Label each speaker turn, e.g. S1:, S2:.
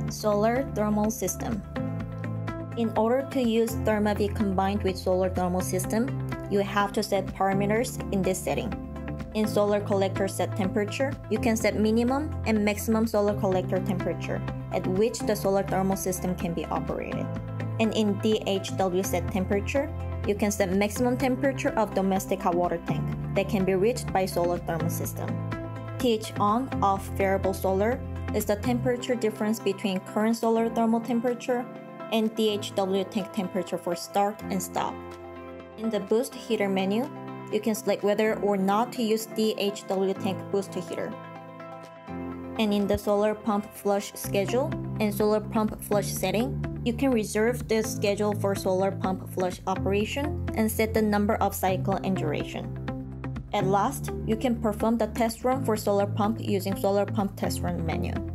S1: Solar thermal system. In order to use Therma V combined with solar thermal system, you have to set parameters in this setting. In solar collector set temperature, you can set minimum and maximum solar collector temperature at which the solar thermal system can be operated. And in DHW set temperature, you can set maximum temperature of domestic hot water tank that can be reached by solar thermal system. THON of variable solar is the temperature difference between current solar thermal temperature and DHW tank temperature for start and stop. In the boost heater menu, you can select whether or not to use DHW tank boost heater. And in the solar pump flush schedule and solar pump flush setting, you can reserve the schedule for solar pump flush operation and set the number of cycle and duration. At last, you can perform the test run for solar pump using solar pump test run menu.